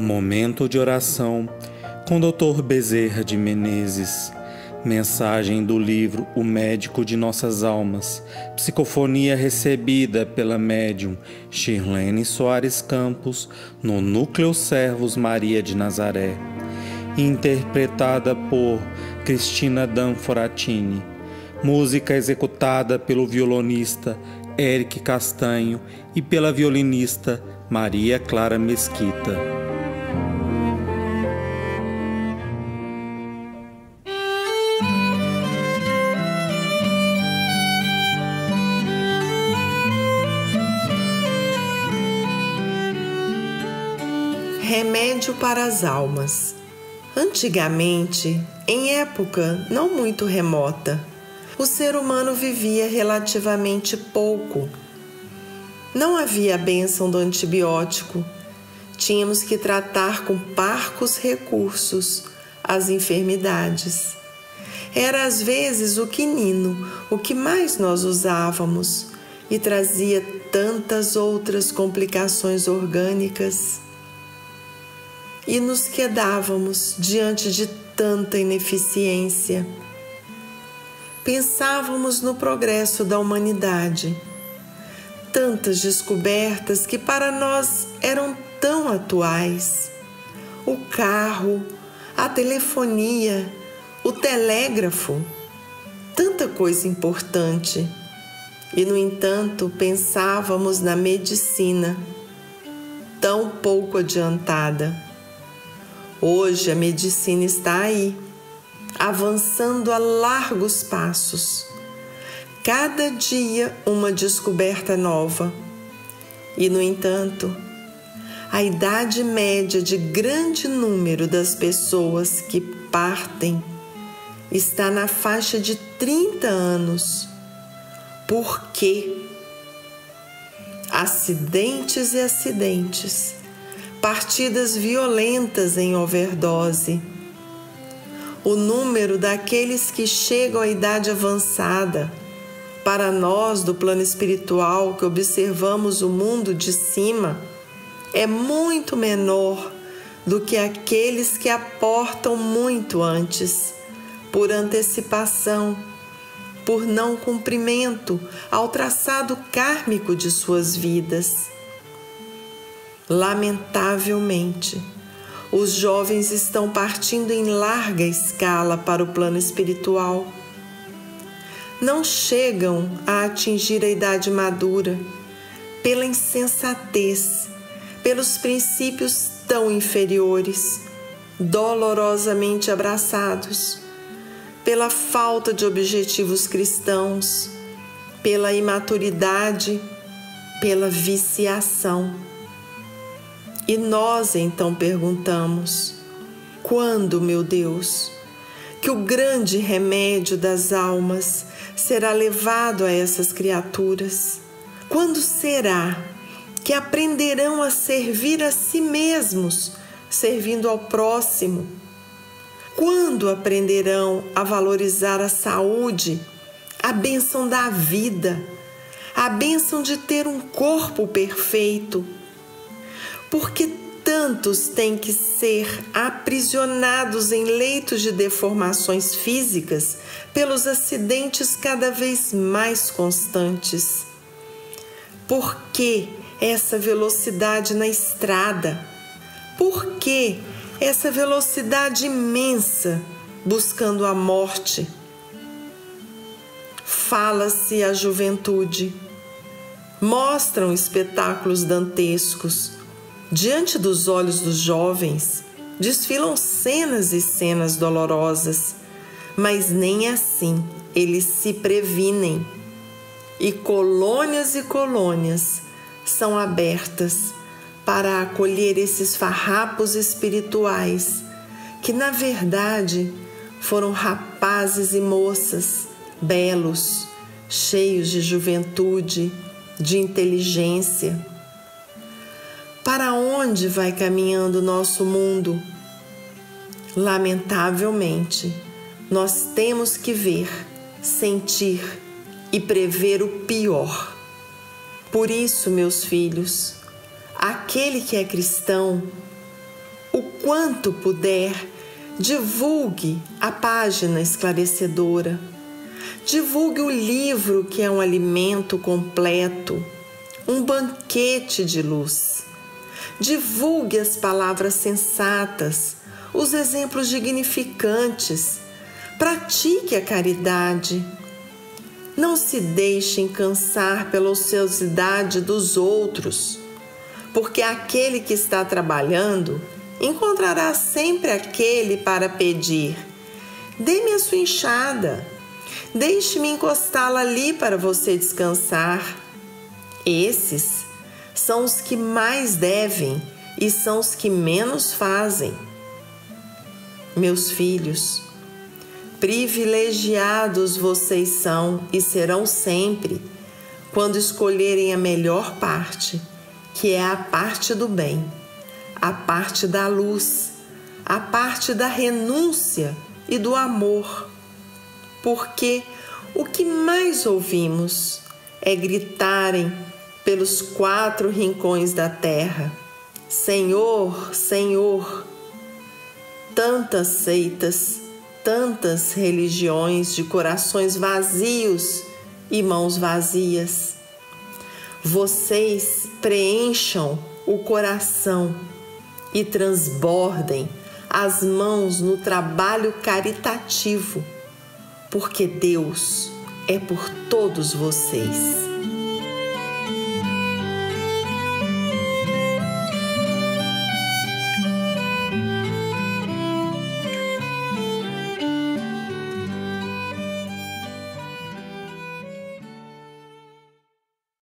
Momento de oração com Dr. Bezerra de Menezes. Mensagem do livro O Médico de Nossas Almas. Psicofonia recebida pela médium Shirlene Soares Campos no Núcleo Servos Maria de Nazaré. Interpretada por Cristina Danforatini. Música executada pelo violonista Eric Castanho e pela violinista Maria Clara Mesquita. Remédio para as almas. Antigamente, em época não muito remota, o ser humano vivia relativamente pouco. Não havia a bênção do antibiótico. Tínhamos que tratar com parcos recursos as enfermidades. Era às vezes o quinino, o que mais nós usávamos, e trazia tantas outras complicações orgânicas. E nos quedávamos diante de tanta ineficiência. Pensávamos no progresso da humanidade. Tantas descobertas que para nós eram tão atuais. O carro, a telefonia, o telégrafo, tanta coisa importante. E, no entanto, pensávamos na medicina, tão pouco adiantada. Hoje a medicina está aí, avançando a largos passos. Cada dia uma descoberta nova. E, no entanto, a idade média de grande número das pessoas que partem está na faixa de 30 anos. Por quê? Acidentes e acidentes. Partidas violentas em overdose. O número daqueles que chegam à idade avançada, para nós do plano espiritual que observamos o mundo de cima, é muito menor do que aqueles que aportam muito antes, por antecipação, por não cumprimento ao traçado kármico de suas vidas. Lamentavelmente, os jovens estão partindo em larga escala para o plano espiritual. Não chegam a atingir a idade madura pela insensatez, pelos princípios tão inferiores, dolorosamente abraçados, pela falta de objetivos cristãos, pela imaturidade, pela viciação. E nós então perguntamos: quando, meu Deus, que o grande remédio das almas será levado a essas criaturas? Quando será que aprenderão a servir a si mesmos, servindo ao próximo? Quando aprenderão a valorizar a saúde, a bênção da vida, a bênção de ter um corpo perfeito? Porque tantos têm que ser aprisionados em leitos de deformações físicas pelos acidentes cada vez mais constantes? Por que essa velocidade na estrada? Por que essa velocidade imensa buscando a morte? Fala-se a juventude. Mostram espetáculos dantescos. Diante dos olhos dos jovens, desfilam cenas e cenas dolorosas, mas nem assim eles se previnem. E colônias são abertas para acolher esses farrapos espirituais, que na verdade foram rapazes e moças belos, cheios de juventude, de inteligência. Para onde vai caminhando o nosso mundo? Lamentavelmente, nós temos que ver, sentir e prever o pior. Por isso, meus filhos, aquele que é cristão o quanto puder, divulgue a página esclarecedora. Divulgue o livro, que é um alimento completo, um banquete de luz. Divulgue as palavras sensatas, os exemplos dignificantes. Pratique a caridade. Não se deixe cansar pela ociosidade dos outros, porque aquele que está trabalhando encontrará sempre aquele para pedir: dê-me a sua enxada, deixe-me encostá-la ali para você descansar. Esses são os que mais devem e são os que menos fazem. Meus filhos, privilegiados vocês são e serão sempre quando escolherem a melhor parte, que é a parte do bem, a parte da luz, a parte da renúncia e do amor. Porque o que mais ouvimos é gritarem pelos 4 rincões da terra: Senhor, Senhor. Tantas seitas, tantas religiões de corações vazios e mãos vazias. Vocês preencham o coração e transbordem as mãos no trabalho caritativo, porque Deus é por todos vocês.